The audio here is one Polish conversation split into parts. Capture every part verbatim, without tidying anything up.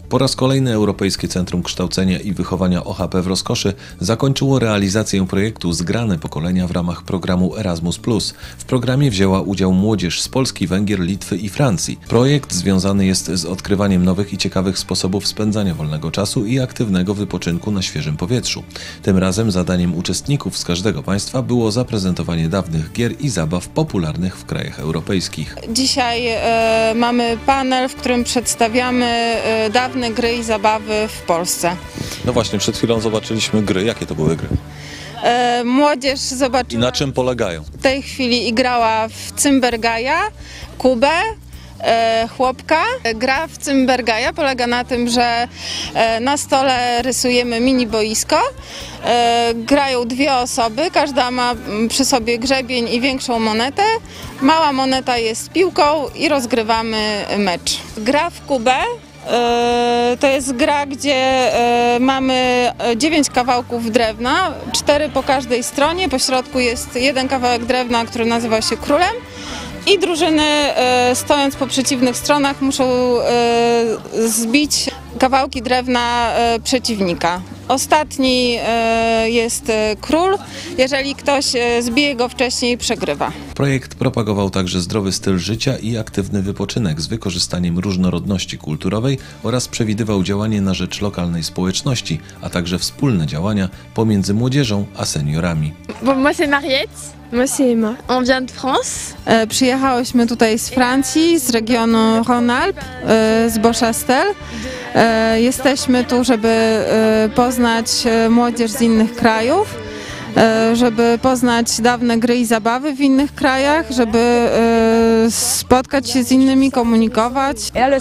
Po raz kolejny Europejskie Centrum Kształcenia i Wychowania O H P w Rozkoszy zakończyło realizację projektu Zgrane Pokolenia w ramach programu Erasmus plus. W programie wzięła udział młodzież z Polski, Węgier, Litwy i Francji. Projekt związany jest z odkrywaniem nowych i ciekawych sposobów spędzania wolnego czasu i aktywnego wypoczynku na świeżym powietrzu. Tym razem zadaniem uczestników z każdego państwa było zaprezentowanie dawnych gier i zabaw popularnych w krajach europejskich. Dzisiaj e, mamy panel, w którym przedstawiamy e, dawne gry i zabawy w Polsce. No właśnie, przed chwilą zobaczyliśmy gry. Jakie to były gry? E, młodzież zobaczyła... I na czym polegają? W tej chwili grała w Cymbergaja, Kubę, e, Chłopka. Gra w Cymbergaja polega na tym, że e, na stole rysujemy mini boisko. E, grają dwie osoby, każda ma przy sobie grzebień i większą monetę. Mała moneta jest piłką i rozgrywamy mecz. Gra w Kubę. To jest gra, gdzie mamy dziewięć kawałków drewna, cztery po każdej stronie, po środku jest jeden kawałek drewna, który nazywa się królem i drużyny, stojąc po przeciwnych stronach, muszą zbić kawałki drewna przeciwnika. Ostatni jest król, jeżeli ktoś zbije go wcześniej, przegrywa. Projekt propagował także zdrowy styl życia i aktywny wypoczynek z wykorzystaniem różnorodności kulturowej oraz przewidywał działanie na rzecz lokalnej społeczności, a także wspólne działania pomiędzy młodzieżą a seniorami. Bon, moi c'est Mariette. Moi c'est Emma. On vient de France. E, przyjechałyśmy tutaj z Francji, z regionu Rhône-Alpes, e, z Beauchastel. E, jesteśmy tu, żeby e, poznać młodzież z innych krajów, e, żeby poznać dawne gry i zabawy w innych krajach, żeby e, spotkać się z innymi, komunikować.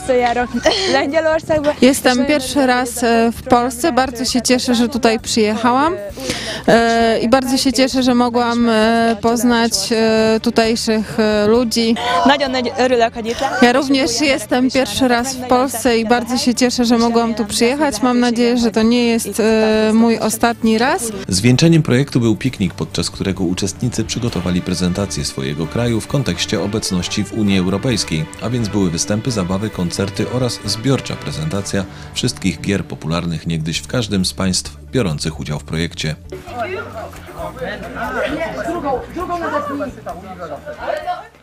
Jestem pierwszy raz w Polsce, bardzo się cieszę, że tutaj przyjechałam e, i bardzo się cieszę, że mogłam e, poznać e, tutejszych e, ludzi. Ja również jestem pierwszy raz w Polsce i bardzo się cieszę, że mogłam tu przyjechać. Mam nadzieję, że to nie jest e, mój ostatni raz. Zwieńczeniem projektu był piknik, podczas którego uczestnicy przygotowali prezentację swojego kraju w kontekście obecności w Unii Europejskiej, a więc były występy, zabawy, koncerty oraz zbiorcza prezentacja wszystkich gier popularnych niegdyś w każdym z państw biorących udział w projekcie. Drugą, drugą